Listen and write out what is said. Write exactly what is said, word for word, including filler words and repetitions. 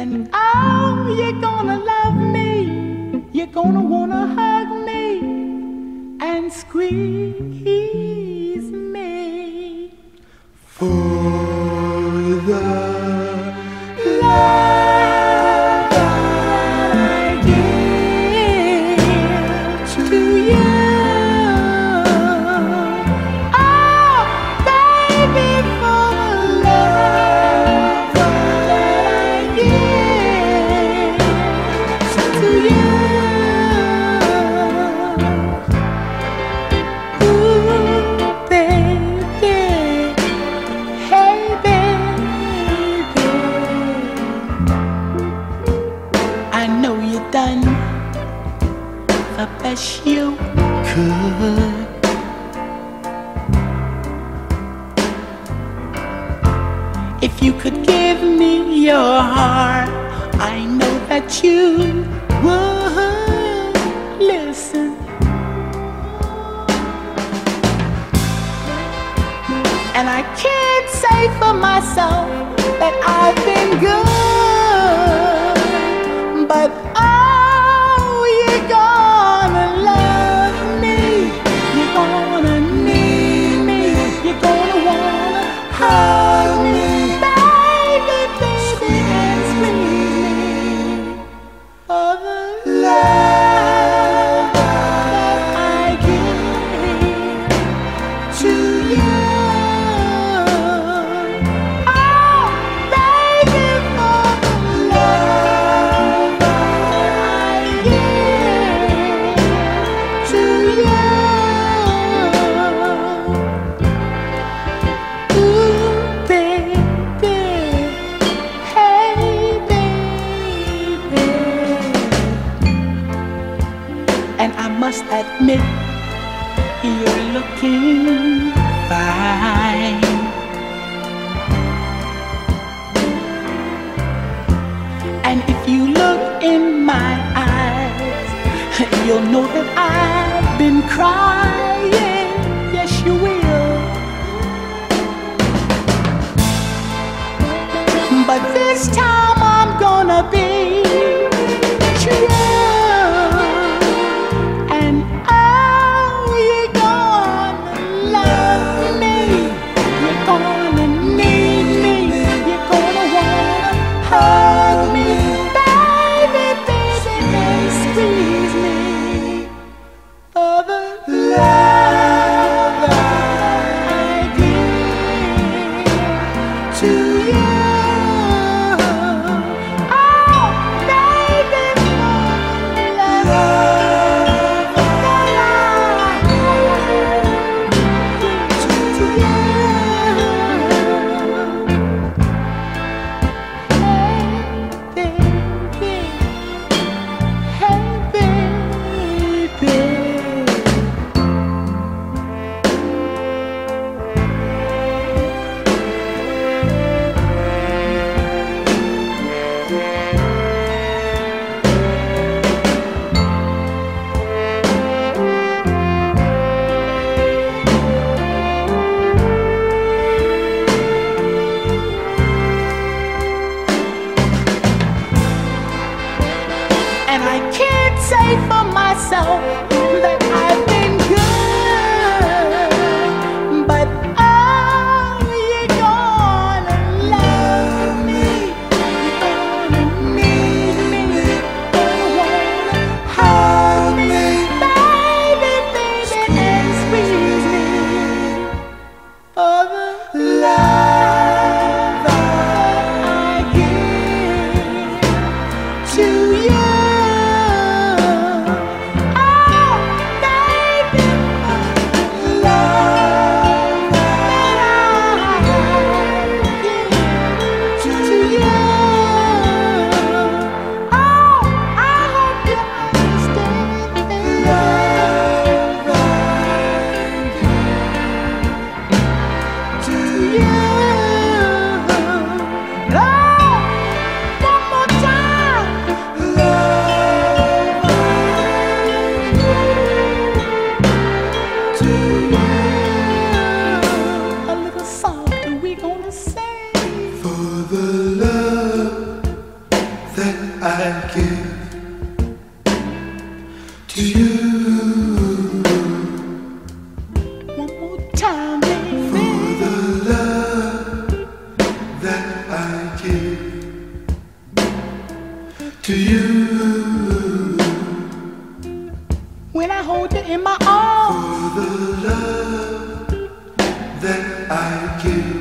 And oh, you're gonna love me, you're gonna wanna hug me and squeeze me for the love I give to you. Oh, baby, for the love that I give to you. Done the best you could. If you could give me your heart, I know that you would listen. And I can't say for myself that I've been good, but hug me, baby, baby, and squeeze me for the love that I give to you. Oh, baby, for the love that I give to you. And I must admit, you're looking fine. And if you look in my eyes, you'll know that I've been crying. Yes, you will. But this time I'm gonna be true. Hug me, baby, baby, and squeeze me for the that I give.